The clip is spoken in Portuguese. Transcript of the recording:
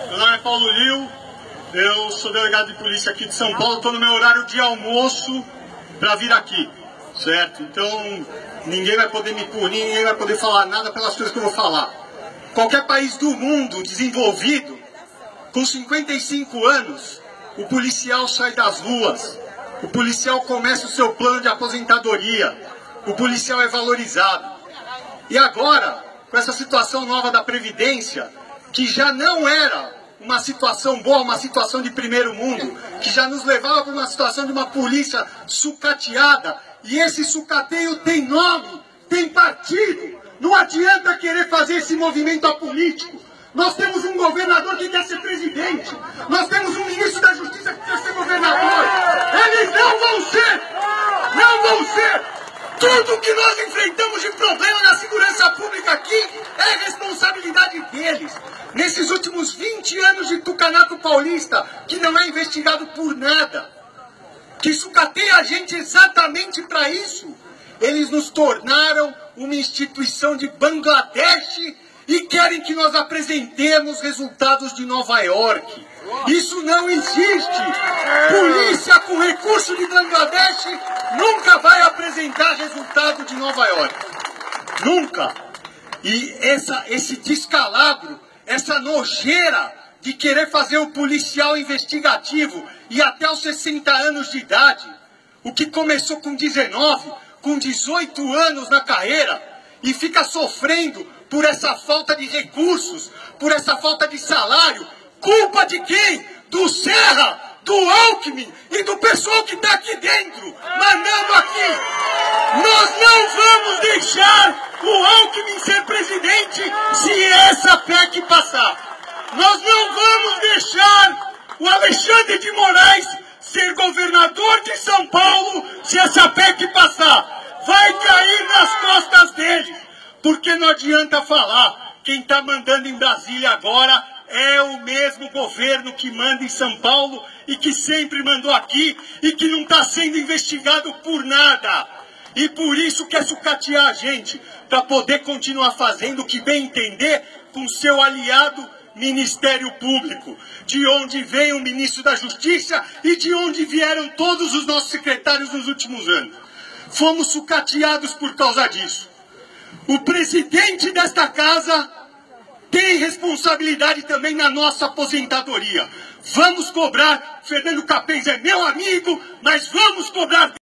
Meu nome é Paulo Lio, eu sou delegado de polícia aqui de São Paulo, estou no meu horário de almoço para vir aqui, certo? Então ninguém vai poder me punir, ninguém vai poder falar nada pelas coisas que eu vou falar. Qualquer país do mundo desenvolvido, com 55 anos, o policial sai das ruas, o policial começa o seu plano de aposentadoria, o policial é valorizado. E agora, com essa situação nova da Previdência, que já não era uma situação boa, uma situação de primeiro mundo, que já nos levava para uma situação de uma polícia sucateada, e esse sucateio tem nome, tem partido. Não adianta querer fazer esse movimento apolítico. Nós temos um governador que quer ser presidente, nós temos um ministro da Justiça que quer ser governador. Eles não vão ser! Não vão ser! Tudo que nós enfrentamos de problema na segurança pública aqui é responsabilidade deles. Nesses últimos 20 anos de tucanato paulista, que não é investigado por nada, que sucateia a gente exatamente para isso, eles nos tornaram uma instituição de Bangladesh e querem que nós apresentemos resultados de Nova York. Isso não existe. Polícia com recurso de Bangladesh nunca vai apresentar resultado de Nova York. Nunca. E esse descalabro, essa nojeira de querer fazer o policial investigativo e até os 60 anos de idade, o que começou com 19, com 18 anos na carreira, e fica sofrendo por essa falta de recursos, por essa falta de salário. Culpa de quem? Do Serra, do Alckmin e do pessoal que está aqui dentro, mandando aqui. Nós não vamos deixar o Alckmin ser presidente se essa PEC passar. Nós não vamos deixar o Alexandre de Moraes ser governador de São Paulo se essa PEC passar. Vai cair nas costas dele, porque não adianta falar. Quem está mandando em Brasília agora é o mesmo governo que manda em São Paulo e que sempre mandou aqui e que não está sendo investigado por nada. E por isso quer sucatear a gente, para poder continuar fazendo o que bem entender com seu aliado Ministério Público, de onde vem o ministro da Justiça e de onde vieram todos os nossos secretários nos últimos anos. Fomos sucateados por causa disso. O presidente desta casa tem responsabilidade também na nossa aposentadoria. Vamos cobrar, Fernando Capens é meu amigo, mas vamos cobrar